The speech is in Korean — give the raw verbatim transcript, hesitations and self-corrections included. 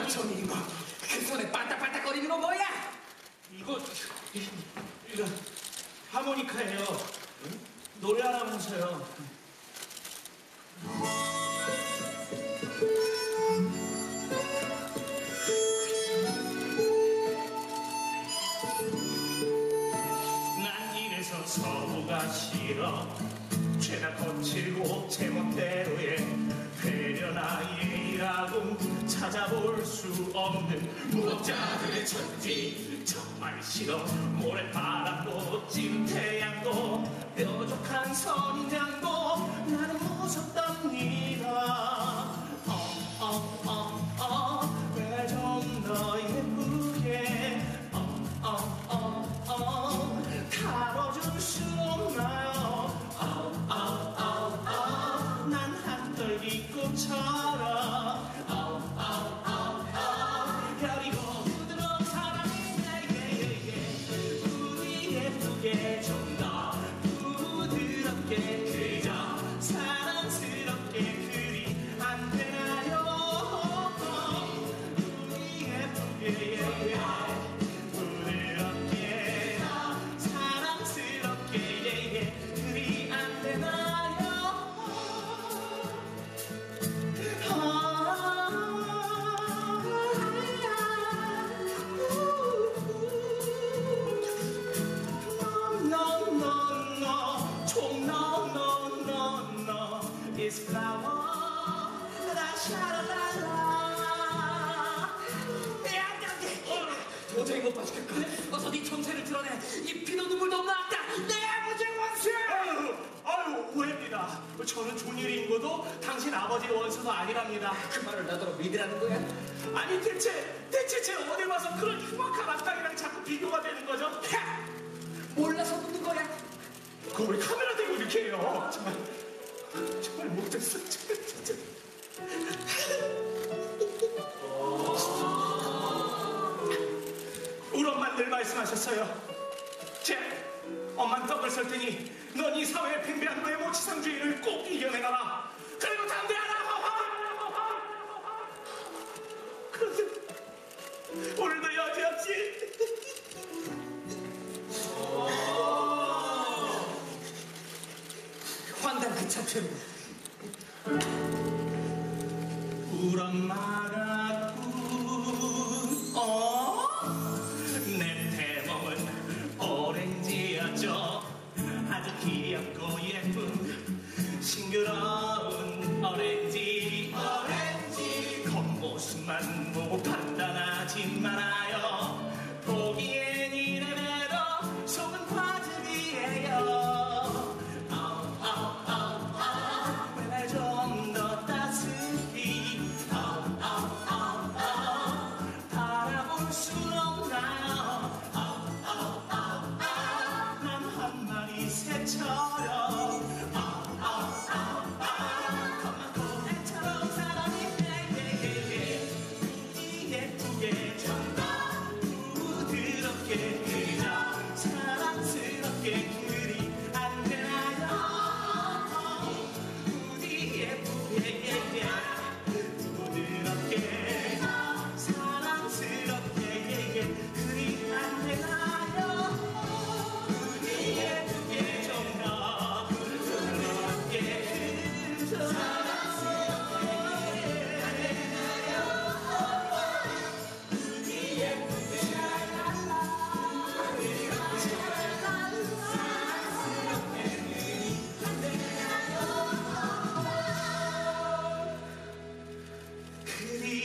저기 이거 그 손에 반딱반딱거리는 거 뭐야? 이거 이거 하모니카예요. 응? 노래하라면서요. 난 이래서 서부가 싫어. 죄다 거칠고 제멋대로의 회려나 예의라고 찾아볼 수 없는 무법자들의 천지 정말 싫어. 모래바람도 찐 태양도 뾰족한 선인장도 나는 무섭답니다. 어어어어 왜 좀 더 예쁘게 어어어어 다뤄줄 수 없나요? 어어어어 난 한떨기 꽃처럼 어어어어 여리고 부드러운 사랑인데 우리 예쁘게 좀 더 부드럽게 그저 사랑스럽게 그리 안 되나요? 우리 예쁘게 부드럽게 사랑스럽게 그리 안 되나요? No, no, no, 총 no, no, no, no, it's flower, la shalalala. 도저히 못 봐주겠다. 어서 네 정체를 드러내. 이 피도 눈물도 없는 악당 내 아버지의 원수. 아유, 아유, 오해입니다. 저는 존일인 것도 당신 아버지의 원수도 아니랍니다. 그 말을 나더러 믿으라는 거야? 아니 대체 대체 제 어디 와서 그런 흉악한 악당이랑 자꾸 비교가 되는 거죠? 야! 몰라서 묻는 거야. 그거 왜 카메라 대고 이렇게 해요? 정말 정말 못했어. 진짜 진짜. 우리 엄마는 늘 말씀하셨어요. 제 엄마는 떡을 설 테니 넌 이 사회의 팽배한 외모 지상주의를 꼭 이겨내가라. 그리고 담대하라고. 그런데 오늘도 여지없이 환단 그 자체로. 우리 엄마가 꾼 어? 내 대몸은 오렌지였죠. 아주 귀엽고 예쁜 싱그러운 오렌지 오렌지 겉모습만 보고 판단하지 말아요. 보기엔 이래봬도 속은 과즙이에요. 왜 좀 더 따스히 바라볼 수 없나요? 난 한 마리 새처럼 겁만 고래처럼 사랑인데 예쁘게 좀 더 부드럽게 그저 사랑스럽게 그리 안 되나요? 우리 예쁘게 부드럽게 사랑스럽게 그리 안 되나요? 우리 예쁘게 좀 더 부드럽게 그저 사랑스럽게 안 되나요? 우리 예쁘게 그리